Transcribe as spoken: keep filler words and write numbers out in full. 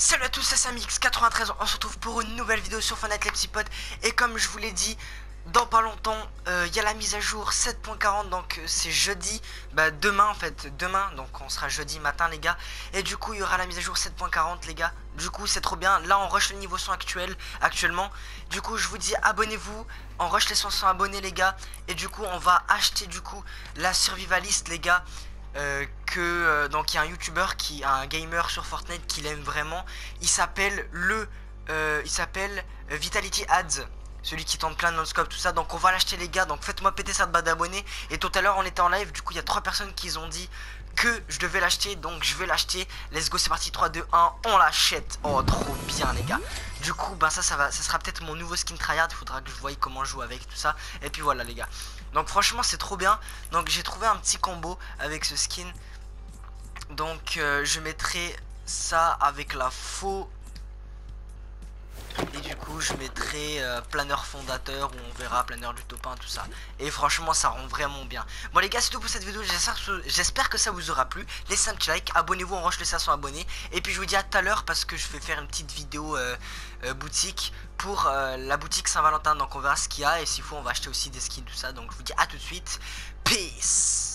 Salut à tous, c'est Samix quatre-vingt-treize, on se retrouve pour une nouvelle vidéo sur Fortnite les petits potes. Et comme je vous l'ai dit, dans pas longtemps, il euh, y a la mise à jour sept point quarante, donc euh, c'est jeudi, bah demain en fait, demain, donc on sera jeudi matin les gars. Et du coup il y aura la mise à jour sept point quarante les gars, du coup c'est trop bien, là on rush le niveau cent actuel, actuellement. Du coup je vous dis abonnez-vous, on rush les cent abonnés les gars. Et du coup on va acheter du coup la survivaliste les gars. Euh, que euh, donc il y a un youtubeur qui un gamer sur Fortnite qui l'aime vraiment. Il s'appelle le euh, il s'appelle Vitality Ads, celui qui tente plein de non-scope tout ça. Donc on va l'acheter les gars, donc faites-moi péter ça de bas d'abonnés. Et tout à l'heure on était en live, du coup il y a trois personnes qui ont dit que je devais l'acheter, donc je vais l'acheter. Let's go, c'est parti, trois deux un, on l'achète. Oh trop bien les gars. Du coup ben ça ça va ça sera peut-être mon nouveau skin tryhard, il faudra que je voie comment jouer avec tout ça. Et puis voilà les gars, donc franchement c'est trop bien. Donc j'ai trouvé un petit combo avec ce skin. Donc euh, je mettrai ça avec la faux. Et du coup je mettrai euh, planeur fondateur, où on verra planeur du top un, tout ça. Et franchement ça rend vraiment bien. Bon les gars, c'est tout pour cette vidéo, j'espère que ça vous aura plu. Laissez un petit like, abonnez-vous, on rush les cinq cents abonnés. Et puis je vous dis à tout à l'heure, parce que je vais faire une petite vidéo euh, euh, boutique pour euh, la boutique Saint-Valentin. Donc on verra ce qu'il y a, et s'il faut on va acheter aussi des skins, tout ça. Donc je vous dis à tout de suite, peace.